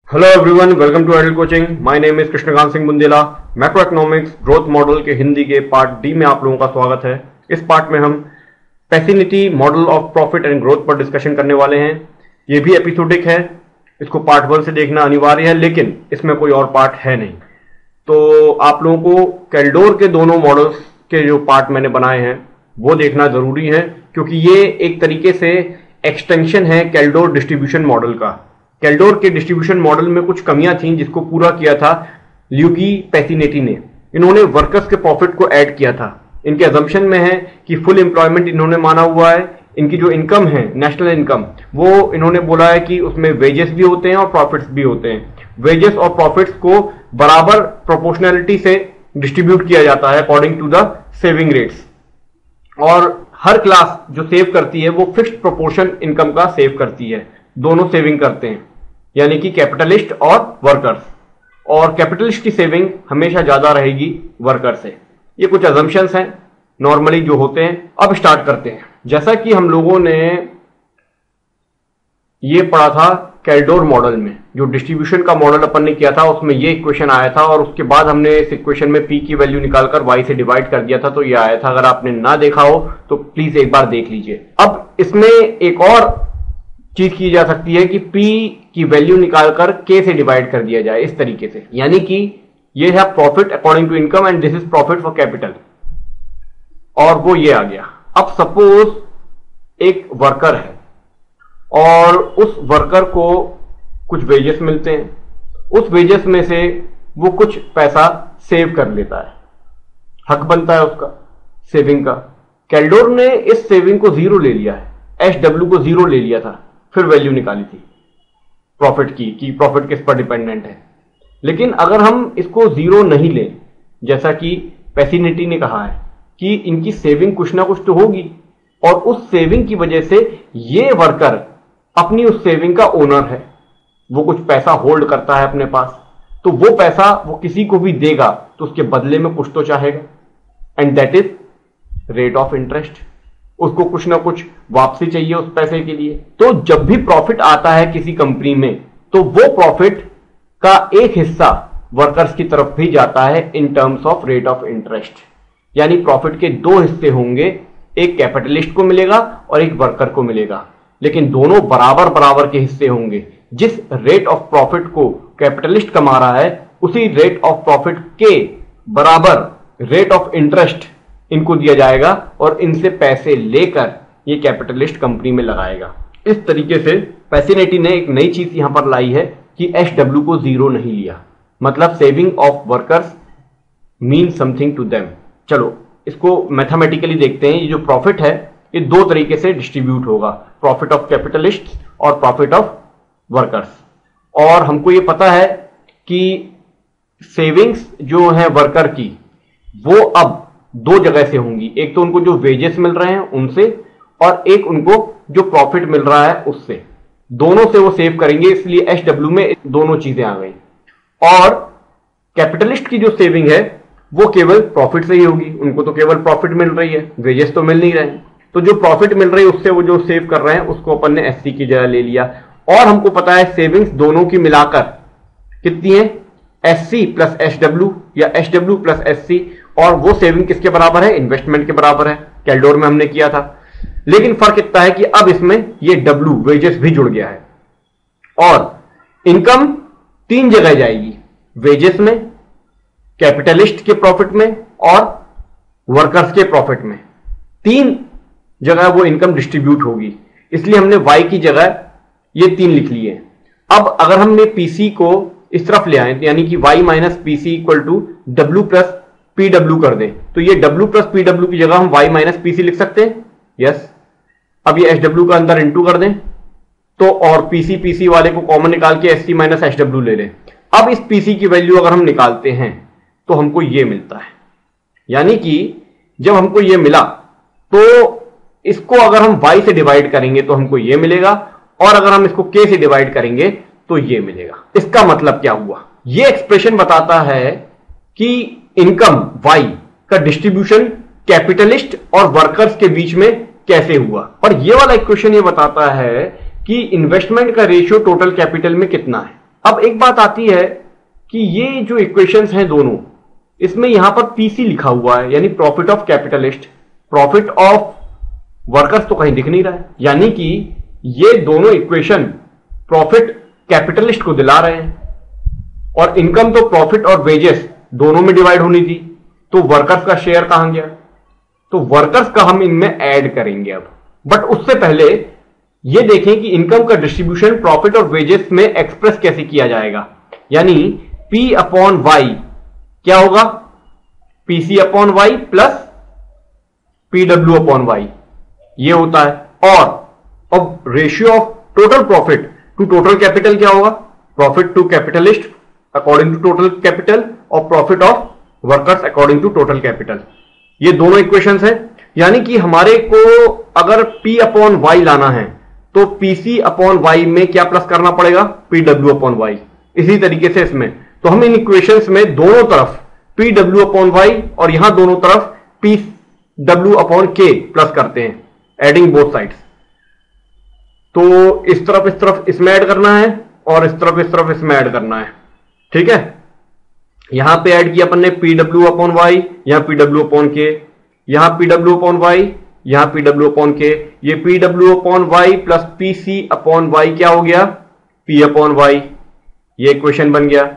Hello everyone, welcome to idol coaching. My name is Krishnakant Singh Bundela. Macro economics growth model के हिंदी के part D में आप लोगों का स्वागत है। इस पार्ट में हम Pasinetti model of profit and growth पर डिस्कशन करने वाले हैं। ये भी एपिसोडिक है, इसको पार्ट 1 से देखना अनिवार्य है, लेकिन इसमें कोई और पार्ट है नहीं। तो आप लोगों को कैल्डोर के दोनों मॉडल्स के जो पार्ट मैंने बनाए हैं वो देखना जरूरी है, क्योंकि ये एक तरीके से एक्सटेंशन है कैल्डोर डिस्ट्रीब्यूशन मॉडल का। कैल्डोर के डिस्ट्रीब्यूशन मॉडल में कुछ कमियां थीं जिसको पूरा किया था ल्यूगी पैसिनेटी ने। इन्होंने वर्कर्स के प्रॉफिट को ऐड किया था। इनके अजम्पशन में है कि फुल एम्प्लॉयमेंट इन्होंने माना हुआ है। इनकी जो इनकम है, नेशनल इनकम, वो इन्होंने बोला है कि उसमें वेजेस भी होते हैं और प्रॉफिट्स भी होते हैं। वेजेस और प्रॉफिट्स को बराबर प्रोपोर्शनैलिटी से डिस्ट्रीब्यूट किया जाता है according to the saving rates. और हर क्लास जो सेव करती है वो फिक्स्ड प्रोपोर्शन इनकम का सेव करती है। दोनों सेविंग करते हैं, यानी कि कैपिटलिस्ट और वर्कर्स। और कैपिटलिस्ट की सेविंग हमेशा ज्यादा रहेगी वर्कर से। ये कुछ अजम्पशंस हैं नॉर्मली जो होते हैं। अब स्टार्ट करते हैं। जैसा कि हम लोगों ने ये पढ़ा था कैल्डोर मॉडल में, जो डिस्ट्रीब्यूशन का मॉडल अपन ने किया था उसमें ये इक्वेशन आया था, और उसके बाद हमने इस इक्वेशन में पी की वैल्यू निकालकर वाई से डिवाइड कर दिया था, तो ये आया था। अगर आपने ना देखा हो तो प्लीज एक बार देख लीजिए। अब इसमें एक और चीज की जा सकती है कि P की वैल्यू निकालकर K से डिवाइड कर दिया जाए, इस तरीके से। यानी कि ये है profit according to income and this is profit for capital, और वो ये आ गया। अब सपोज एक वर्कर है और उस वर्कर को कुछ वेजेस मिलते हैं। उस वेजेस में से वो कुछ पैसा सेव कर लेता है, हक बनता है उसका सेविंग का। कैल्डोर ने इस सेविंग को 0 ले लिया है, SW को 0 ले लिया था, फिर वैल्यू निकाली थी प्रॉफिट की कि प्रॉफिट किस पर डिपेंडेंट है। लेकिन अगर हम इसको 0 नहीं लें, जैसा कि पैसिनिटी ने कहा है कि इनकी सेविंग कुछ ना कुछ तो होगी, और उस सेविंग की वजह से ये वर्कर अपनी उस सेविंग का ओनर है, वो कुछ पैसा होल्ड करता है अपने पास, तो वो पैसा वो किसी को भी देगा तो उसके बदले में कुछ तो चाहेगा, and that is rate of interest. उसको कुछ ना कुछ वापसी चाहिए उस पैसे के लिए। तो जब भी प्रॉफिट आता है किसी कंपनी में, तो वो प्रॉफिट का एक हिस्सा वर्कर्स की तरफ भी जाता है in terms of rate of interest. यानी प्रॉफिट के 2 हिस्से होंगे, एक कैपिटलिस्ट को मिलेगा और एक वर्कर को मिलेगा, लेकिन दोनों बराबर बराबर के हिस्से होंगे। जिस रेट ऑफ प्रॉफिट को कैपिटलिस्ट कमा रहा है, उसी रेट ऑफ प्रॉफिट के बराबर रेट ऑफ इंटरेस्ट इनको दिया जाएगा, और इनसे पैसे लेकर ये कैपिटलिस्ट कंपनी में लगाएगा। इस तरीके से पैसिनेटी ने एक नई चीज यहां पर लाई है कि SW को 0 नहीं लिया, मतलब saving of workers mean something to them. चलो इसको मैथमेटिकली देखते हैं। ये जो प्रॉफिट है ये 2 तरीके से डिस्ट्रीब्यूट होगा, प्रॉफिट ऑफ कैपिटलिस्ट और प्रॉफिट ऑफ वर्कर्स। और हमको ये पता है कि सेविंग्स जो है वर्कर की, वो अब 2 जगह से होंगी। एक तो उनको जो वेजेस मिल रहे हैं उनसे, और एक उनको जो प्रॉफिट मिल रहा है उससे। दोनों से वो सेव करेंगे, इसलिए SW में दोनों चीजें आ गई। और कैपिटलिस्ट की जो सेविंग है वो केवल प्रॉफिट से ही होगी, उनको तो केवल प्रॉफिट मिल रही है, वेजेस तो मिल नहीं रहे। तो जो प्रॉफिट मिल रही है उससे वो जो सेव कर रहे हैं उसको अपन ने SC की जगह ले लिया। और हमको पता है सेविंग्स दोनों की मिलाकर कितनी है, SC प्लस SW या SW प्लस SC। और वो सेविंग किसके बराबर है, इन्वेस्टमेंट के बराबर है। कैल्डोर में हमने किया था, लेकिन फर्क इतना है कि अब इसमें ये W वेजेस भी जुड़ गया है। और इनकम 3 जगह जाएगी, वेजेस में, कैपिटलिस्ट के प्रॉफिट में और वर्कर्स के प्रॉफिट में। 3 जगह वो इनकम डिस्ट्रीब्यूट होगी, इसलिए हमने Y की जगह ये 3 लिख लिए। अब अगर हमने PC को इस तरफ ले आए, यानी कि Y minus PC equal to W plus PW कर दें, तो ये W प्लस PW की जगह हम Y माइनस PC लिख सकते हैं। यस। अब ये SW का अंदर इंटू कर दें तो, और PC वाले को कॉमन निकाल के SC माइनस SW ले लें। अब इस PC की वैल्यू अगर हम निकालते हैं तो हमको ये मिलता है। यानी कि जब हमको ये मिला तो इसको अगर हम Y से डिवाइड करेंगे तो हमको ये मिलेगा, और अगर हम इसको K से डिवाइड करेंगे तो ये मिलेगा। इसका मतलब क्या हुआ, ये एक्सप्रेशन बताता है कि इनकम Y का डिस्ट्रीब्यूशन कैपिटलिस्ट और वर्कर्स के बीच में कैसे हुआ। और ये वाला इक्वेशन ये बताता है कि इन्वेस्टमेंट का रेशियो टोटल कैपिटल में कितना है। अब एक बात आती है कि ये जो इक्वेशंस हैं दोनों, इसमें यहां पर पीसी लिखा हुआ है, यानी profit of capitalist, profit of workers तो कहीं दिख नहीं रहा है, यानी कि ये दोनों इक्वेशन प्रॉफिट कैपिटलिस्ट को दिला रहे हैं, और इनकम तो प्रॉफिट और वेजेस दोनों में डिवाइड होनी थी, तो वर्कर्स का शेयर कहां गया? तो वर्कर्स का हम इनमें ऐड करेंगे अब। बट उससे पहले ये देखें कि इनकम का डिस्ट्रीब्यूशन प्रॉफिट और वेजेस में एक्सप्रेस कैसे किया जाएगा, यानी P अपॉन वाई क्या होगा? PC upon Y plus PW upon Y, ये होता है। और अब ratio of total profit to total capital क्या होगा? Profit to capitalist according to total capital और profit of workers according to total capital. ये दोनों इक्वेशंस हैं, यानी कि हमारे को अगर P अपॉन वाई लाना है तो PC अपॉन वाई में क्या प्लस करना पड़ेगा? PW upon Y. इसी तरीके से इसमें तो हम इन इक्वेशंस में दोनों तरफ PW अपॉन वाई और यहां दोनों तरफ PW अपॉन K प्लस करते हैं, एडिंग बोथ साइड्स। तो इस तरफ इसमें ऐड करना है और इस तरफ इसमें ऐड करना है, ठीक है। यहां पे ऐड किया अपन ने PW अपॉन वाई, यहां PW अपॉन K, यहां PW अपॉन वाई, यहां PW अपॉन K, ये PW upon Y plus PC upon Y क्या हो गया? P अपॉन वाई, ये इक्वेशन बन गया,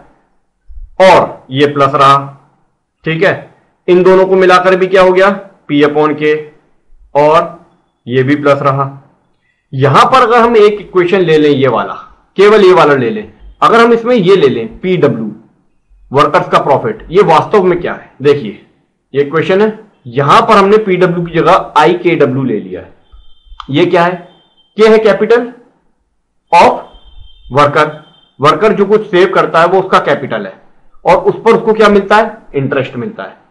और ये प्लस रहा, ठीक है। इन दोनों को मिलाकर भी क्या हो गया? P अपॉन K, और ये भी प्लस रहा। यहां पर अगर हम एक इक्वेशन ले लें, ये वाला, केवल ये वाला ले लें, अगर हम इसमें ये ले लें PW वर्कर्स का प्रॉफिट, ये वास्तव में क्या है? देखिए ये इक्वेशन है, यहां पर हमने PW की जगह IKW ले लिया है। ये क्या है? K है कैपिटल ऑफ वर्कर, वर्कर जो कुछ सेव करता है वो उसका कैपिटल है, और उस पर उसको क्या मिलता है? इंटरेस्ट मिलता है।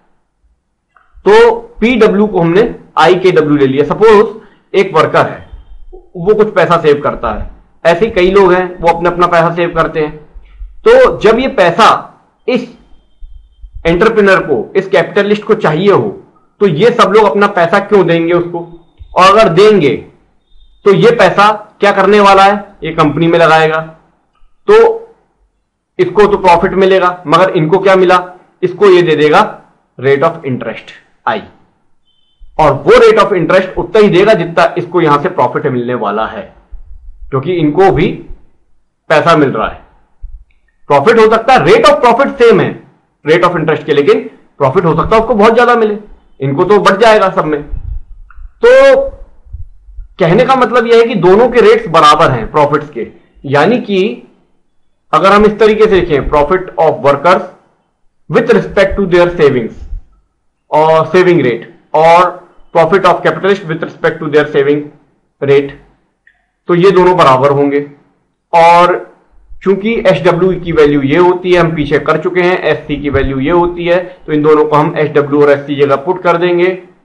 तो PW को हमने IKW ले लिया। सपोज एक वर्कर है, वो कुछ पैसा सेव करता है, ऐसे कई लोग हैं वो अपना अपना पैसा सेव करते हैं। तो जब ये पैसा इस एंटरप्रेन्योर को, इस कैपिटलिस्ट को चाहिए हो, तो ये सब लोग अपना पैसा क्यों देंगे उसको? और अगर देंगे तो ये पैसा क्या करने वाला है? ये कंपनी में लगाएगा, तो इसको तो प्रॉफिट मिलेगा, मगर इनको क्या मिला? इसको ये दे देगा रेट ऑफ इंटरेस्ट I, और वो रेट ऑफ इंटरेस्ट उतना ही देगा जितना इसको यहां से प्रॉफिट मिलने वाला है, क्योंकि इनको भी पैसा मिल रहा है। प्रॉफिट हो सकता है, रेट ऑफ प्रॉफिट सेम है रेट ऑफ इंटरेस्ट के, लेकिन प्रॉफिट हो सकता है उसको बहुत ज्यादा मिले, इनको तो बढ़ जाएगा सब में। तो कहने का मतलब यह है कि दोनों के रेट्स बराबर हैं प्रॉफिट्स के, यानी कि अगर हम इस तरीके से देखें, profit of workers with respect to their savings और सेविंग रेट, और profit of capitalist with respect to their saving rate, तो ये दोनों बराबर होंगे। और चूंकि SW की वैल्यू ये होती है, हम पीछे कर चुके हैं, SC की वैल्यू ये होती है, तो इन दोनों को हम SW और SC जगह पुट कर देंगे,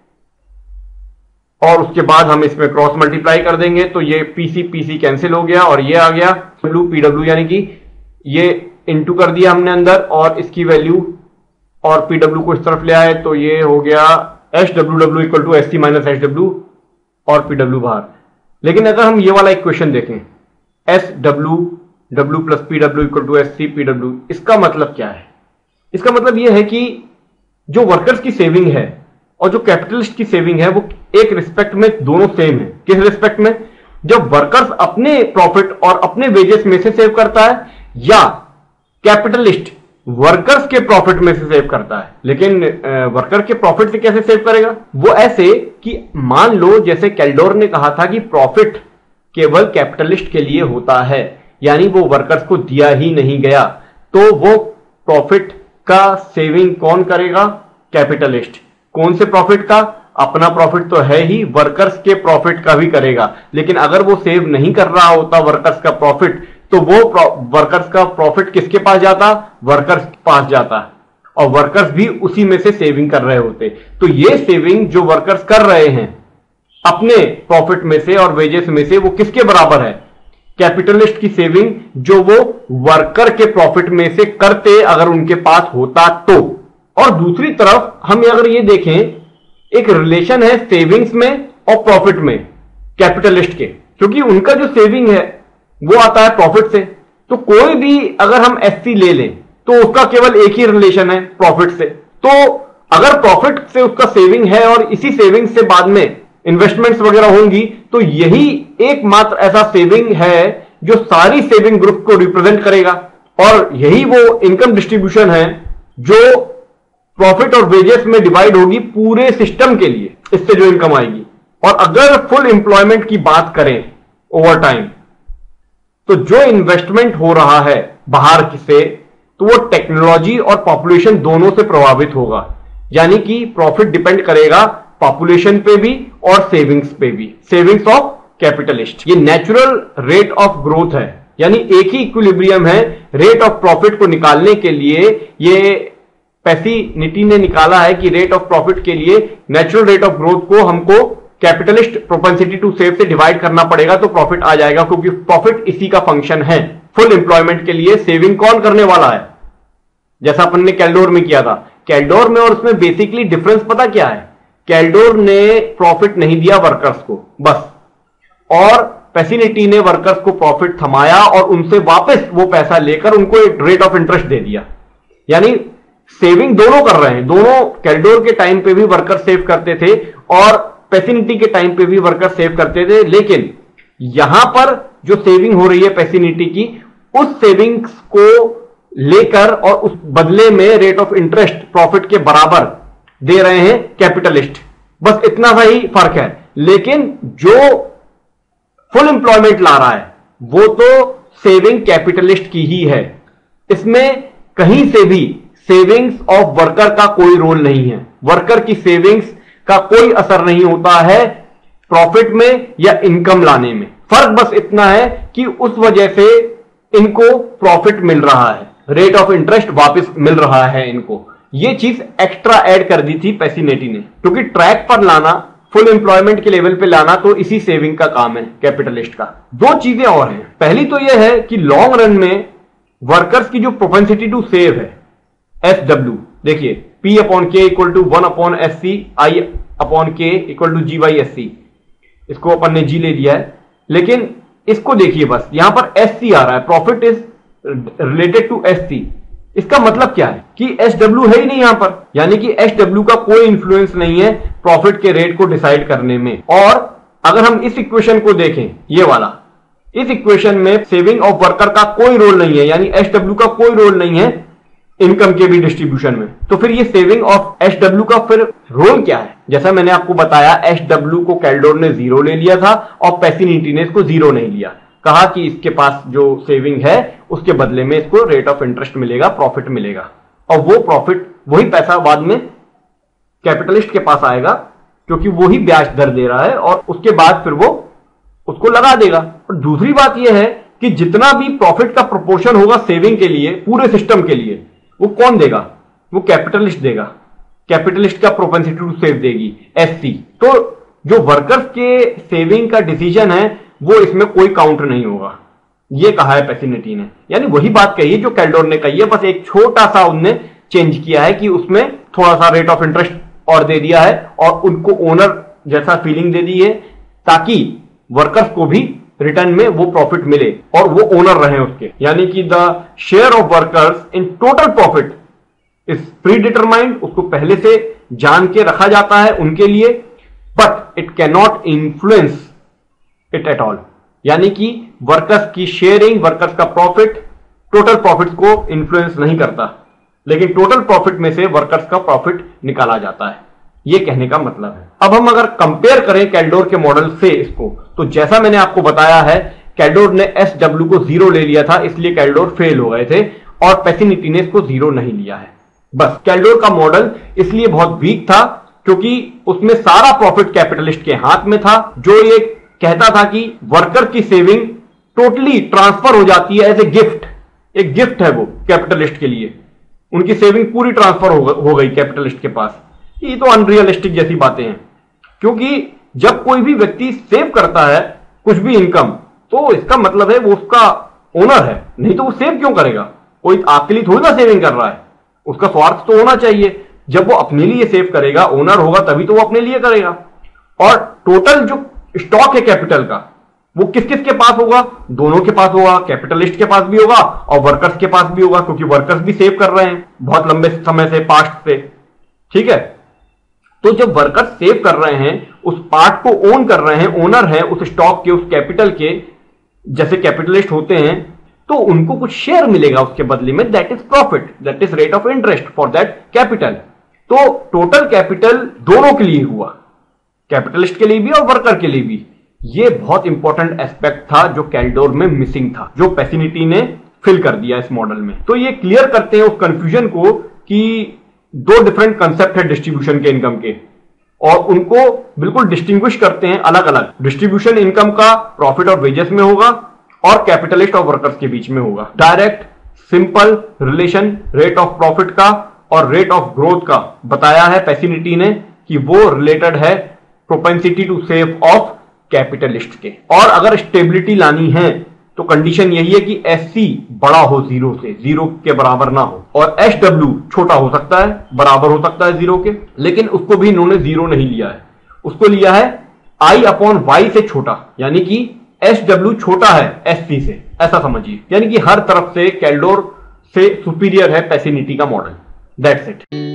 और उसके बाद हम इसमें क्रॉस मल्टीप्लाई कर देंगे, तो ये PC कैंसिल हो गया और ये आ गया PW, यानी कि ये इंटू कर दिया हमने अंदर, और इसकी वैल्यू और PW को इस तरफ ले आए, तो ये हो गया SW equal to SC minus SW और PW बाहर। लेकिन अगर हम ये वाला इक्वेशन देखें, SW plus PW equal to SC PW, इसका मतलब क्या है? इसका मतलब यह है कि जो वर्कर्स की सेविंग है और जो कैपिटलिस्ट की सेविंग है वो एक रिस्पेक्ट में दोनों सेम है। किस रिस्पेक्ट में? जब वर्कर्स अपने प्रॉफिट और अपने वेजेस में से सेव करता है, या कैपिटलिस्ट वर्कर्स के प्रॉफिट में से सेव करता है। लेकिन वर्कर के प्रॉफिट से कैसे सेव करेगा? वो ऐसे कि मान लो जैसे कैल्डोर ने कहा था कि प्रॉफिट केवल कैपिटलिस्ट के लिए होता है, यानी वो वर्कर्स को दिया ही नहीं गया, तो वो प्रॉफिट का सेविंग कौन करेगा? कैपिटलिस्ट। कौन से प्रॉफिट का? अपना प्रॉफिट तो है ही, वर्कर्स के प्रॉफिट का भी करेगा। लेकिन अगर वो सेव नहीं कर रहा होता वर्कर्स का प्रॉफिट, तो वो वर्कर्स का प्रॉफिट किसके पास जाता? वर्कर्स के पास जाता, और वर्कर्स भी उसी में से सेविंग कर रहे होते। तो ये सेविंग जो वर्कर्स कर रहे हैं अपने प्रॉफिट में से और वेजेस में से, वो किसके बराबर है? कैपिटलिस्ट की सेविंग जो वो वर्कर के प्रॉफिट में से करते अगर उनके पास होता तो। और दूसरी तरफ हम अगर ये देखें, एक रिलेशन है सेविंग्स में और प्रॉफिट में कैपिटलिस्ट के, क्योंकि उनका जो सेविंग है वो आता है प्रॉफिट से, तो कोई भी अगर हम एससी ले लें तो उसका केवल एक ही रिलेशन है प्रॉफिट से। तो अगर प्रॉफिट से उसका सेविंग है और इसी सेविंग से बाद में इन्वेस्टमेंट्स वगैरह होंगी, तो यही एकमात्र ऐसा सेविंग है जो सारी सेविंग ग्रुप को रिप्रेजेंट करेगा, और यही वो इनकम डिस्ट्रीब्यूशन है जो प्रॉफिट और वेजेस में डिवाइड होगी पूरे सिस्टम के लिए, इससे जो इनकम आएगी। और अगर फुल एम्प्लॉयमेंट की बात करें ओवर टाइम, तो जो इन्वेस्टमेंट हो रहा है बाहर से, तो वो टेक्नोलॉजी और पॉपुलेशन दोनों से प्रभावित होगा। यानी कि प्रॉफिट डिपेंड करेगा पॉपुलेशन पे भी और सेविंग्स पे भी, सेविंग्स ऑफ कैपिटलिस्ट। ये नेचुरल रेट ऑफ ग्रोथ है, यानी एक ही इक्विलिब्रियम है रेट ऑफ प्रॉफिट को निकालने के लिए। ये पैसिनिटी ने निकाला है कि रेट ऑफ प्रॉफिट के लिए नेचुरल रेट ऑफ ग्रोथ को हमको कैपिटलिस्ट प्रोपेंसिटी टू सेव से डिवाइड करना पड़ेगा, तो प्रॉफिट आ जाएगा, क्योंकि प्रॉफिट इसी का फंक्शन है। फुल एम्प्लॉयमेंट के लिए सेविंग कौन करने वाला है, जैसा अपन ने कैल्डोर में किया था। कैल्डोर में और उसमें बेसिकली डिफरेंस पता क्या है, कैल्डोर ने प्रॉफिट नहीं दिया वर्कर्स को बस, और पैसिनिटी ने वर्कर्स को प्रॉफिट थमाया और उनसे वापस वो पैसा लेकर उनको एक रेट ऑफ इंटरेस्ट दे दिया। यानी सेविंग दोनों कर रहे हैं, दोनों कैल्डोर के टाइम पे भी वर्कर सेव करते थे और पैसिनिटी के टाइम पे भी वर्कर सेव करते थे। लेकिन यहां पर जो सेविंग हो रही है पैसिनिटी की, उस सेविंग्स को लेकर और उस बदले में रेट ऑफ इंटरेस्ट प्रॉफिट के बराबर दे रहे हैं कैपिटलिस्ट, बस इतना सा ही फर्क है। लेकिन जो फुल एम्प्लॉयमेंट ला रहा है वो तो सेविंग कैपिटलिस्ट की ही है, इसमें कहीं से भी सेविंग्स ऑफ वर्कर का कोई रोल नहीं है। वर्कर की सेविंग्स का कोई असर नहीं होता है प्रॉफिट में या इनकम लाने में। फर्क बस इतना है कि उस वजह से इनको प्रॉफिट मिल रहा है, रेट ऑफ इंटरेस्ट वापस मिल रहा है इनको। ये चीज एक्स्ट्रा ऐड कर दी थी पैसिनिटी ने, क्योंकि ट्रैक पर लाना, फुल एम्प्लॉयमेंट के लेवल पे लाना तो इसी सेविंग का काम है कैपिटलिस्ट का। दो चीजें और हैं। पहली तो यह है कि लॉन्ग रन में वर्कर्स की जो प्रोपेंसिटी टू सेव है SW, देखिए P upon K equal to 1 upon SC, I upon K equal to GY/SC। इसको अपन ने G ले लिया है, लेकिन इसको देखिए बस यहां पर SC आ रहा है, profit is related to SC। इसका मतलब क्या है कि SW है ही नहीं यहां पर, यानी कि SW का कोई इंफ्लुएंस नहीं है प्रॉफिट के रेट को डिसाइड करने में। और अगर हम इस इक्वेशन को देखें, ये वाला, इस इक्वेशन में सेविंग ऑफ वर्कर का कोई रोल नहीं है, यानी SW का कोई रोल नहीं है इनकम के भी डिस्ट्रीब्यूशन में। तो फिर ये सेविंग ऑफ SW का फिर रोल क्या है? जैसा मैंने आपको बताया, SW को कैल्डोर ने 0 ले लिया था और पैसिनिटी ने इसको 0 नहीं लिया। कहा कि इसके पास जो सेविंग है उसके बदले में इसको रेट ऑफ इंटरेस्ट मिलेगा, प्रॉफिट मिलेगा, और वो प्रॉफिट, वही पैसा बाद में कैपिटलिस्ट के पास आएगा, क्योंकि वो ही ब्याज दर दे रहा है और उसके बाद फिर वो उसको लगा देगा। और दूसरी बात यह है कि जितना भी प्रॉफिट का प्रोपोर्शन होगा सेविंग के लिए, पूरे सिस्टम के लिए, वो कौन देगा? वो कैपिटलिस्ट देगा। कैपिटलिस्ट का प्रोपेंसिटी टू सेव देगी SC। तो जो वर्कर्स के सेविंग का डिसीजन है वो इसमें कोई काउंट नहीं होगा, ये कहा है पैसिनिटी ने। यानी वही बात कही है जो कैल्डोर ने कही है, बस एक छोटा सा उनने चेंज किया है कि उसमें थोड़ा सा रेट ऑफ इंटरेस्ट और दे दिया है और उनको ओनर जैसा फीलिंग दे दी है, ताकि वर्कर्स को भी रिटर्न में वो प्रॉफिट मिले और वो ओनर रहे उसके। यानी कि the share of workers in total profit is pre determined, उसको पहले से जान के रखा जाता है उनके लिए, but it can not influence it at all. यानी कि वर्कर्स की शेयरिंग, वर्कर्स का प्रॉफिट टोटल प्रॉफिट को इन्फ्लुएंस नहीं करता, लेकिन टोटल प्रॉफिट में से वर्कर्स का प्रॉफिट निकाला जाता है, ये कहने का मतलब है। अब हम अगर कंपेयर करें कैल्डोर के मॉडल से इसको, तो जैसा मैंने आपको बताया है, कैल्डोर ने SW को 0 ले लिया था, इसलिए कैल्डोर फेल हो गए थे, और पैसिनिटी ने इसको 0 नहीं लिया है। बस कैल्डोर का मॉडल इसलिए बहुत वीक था क्योंकि उसमें सारा प्रॉफिट कैपिटलिस्ट के हाथ में था, जो ये कहता था कि वर्कर की सेविंग टोटली ट्रांसफर हो जाती है एज ए गिफ्ट। एक गिफ्ट है वो कैपिटलिस्ट के लिए, उनकी सेविंग पूरी ट्रांसफर हो गई कैपिटलिस्ट के पास। ये तो अनरियलिस्टिक जैसी बातें हैं, क्योंकि जब कोई भी व्यक्ति सेव करता है कुछ भी इनकम, तो इसका मतलब है वो उसका ओनर है, नहीं तो वो सेव क्यों करेगा? कोई आपके लिए थोड़ी ना सेविंग कर रहा है, उसका स्वार्थ तो होना चाहिए। जब वो अपने लिए सेव करेगा, ओनर होगा, तभी तो वो अपने लिए करेगा। और टोटल जो स्टॉक है कैपिटल का, वो किस किस के पास होगा? दोनों के पास होगा, कैपिटलिस्ट के पास भी होगा और वर्कर्स के पास भी होगा, क्योंकि वर्कर्स भी सेव कर रहे हैं बहुत लंबे समय से, पास्ट से। ठीक है, तो जब वर्कर्स सेव कर रहे हैं, उस पार्ट को ओन कर रहे हैं, ओनर है उस स्टॉक के, उस कैपिटल के, जैसे कैपिटलिस्ट होते हैं, तो उनको कुछ शेयर मिलेगा उसके बदले में, that is profit, that is rate of interest for that capital. तो टोटल कैपिटल दोनों के लिए हुआ, कैपिटलिस्ट के लिए भी और वर्कर के लिए भी। ये बहुत इंपॉर्टेंट एस्पेक्ट था जो कैल्डोर में मिसिंग था, जो पैसिनिटी ने फिल कर दिया इस मॉडल में। तो ये क्लियर करते हैं उस कंफ्यूजन को कि दो डिफरेंट कंसेप्ट है डिस्ट्रीब्यूशन के इनकम के, और उनको बिल्कुल डिस्टिंग्विश करते हैं अलग अलग। डिस्ट्रीब्यूशन इनकम का प्रॉफिट और वेजेस में होगा और कैपिटलिस्ट और वर्कर्स के बीच में होगा। Direct simple relation rate of profit का और रेट ऑफ ग्रोथ का बताया है पैसिनिटी ने कि वो रिलेटेड है propensity to save of capitalist के। और अगर स्टेबिलिटी लानी है तो कंडीशन यही है कि एससी बड़ा हो जीरो से, जीरो के बराबर ना हो, और एसडब्ल्यू छोटा हो सकता है, बराबर हो सकता है जीरो के, लेकिन उसको भी इन्होंने जीरो नहीं लिया है, उसको लिया है आई अपॉन वाई से छोटा, यानी कि एसडब्ल्यू छोटा है एससी से, ऐसा समझिए। यानी कि हर तरफ से कैल्डोर से सुपीरियर है पैसिनिटी का मॉडल। That's it.